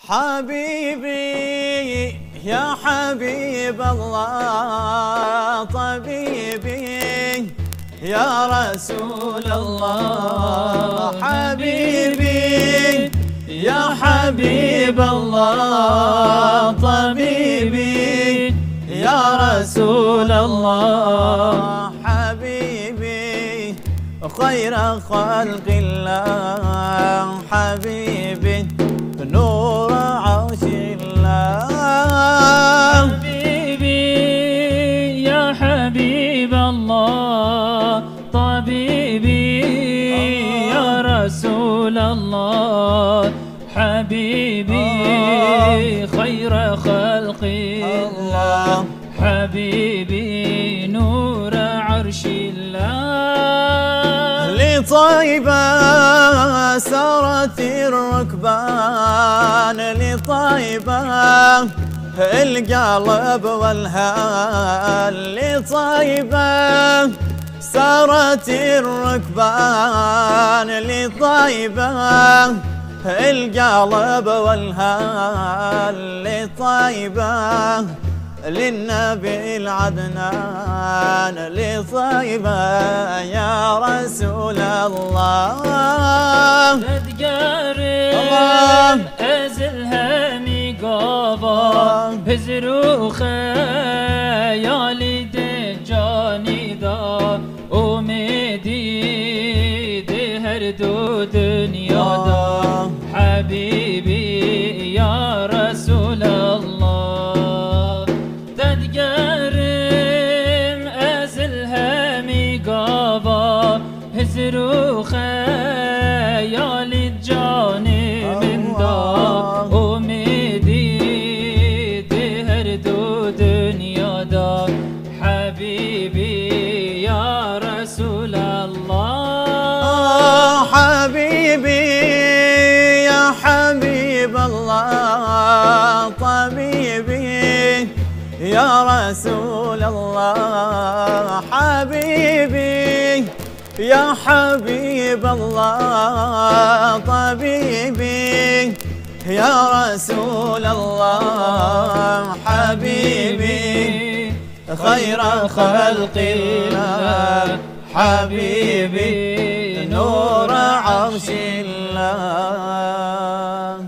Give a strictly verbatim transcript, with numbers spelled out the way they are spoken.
حبيبي يا حبيب الله، طبيبي يا رسول الله. حبيبي يا حبيب الله، طبيبي يا رسول الله. حبيبي خير خلق الله، حبيبي نور عرش الله. حبيبي يا حبيب الله، طبيبي يا رسول الله. حبيبي خير خلق الله، حبيبي نور عرش الله. لطيبة سارت الركبان، لطيبة القلب والهال. لطيبة سارت الركبان، لطيبة القلب والهال. لطيبة للنبي العدنان، لطيبة يا رسول الله. تتقارب أزلها مقابا، هزرو خيالي دجاني دا أميدي دهر دو دنيا دا. حبيبي يا رسول الله، تتقارب أزلها مقابا، هزرو خيالي جاني من دا أميدي دهر دو دنيا دا. حبيبي يا رسول الله. حبيبي يا حبيب الله، طبيبي يا رسول الله. حبيبي يا حبيب الله، طبيبي يا رسول الله. حبيبي خير خلق الله، حبيبي نور عرش الله.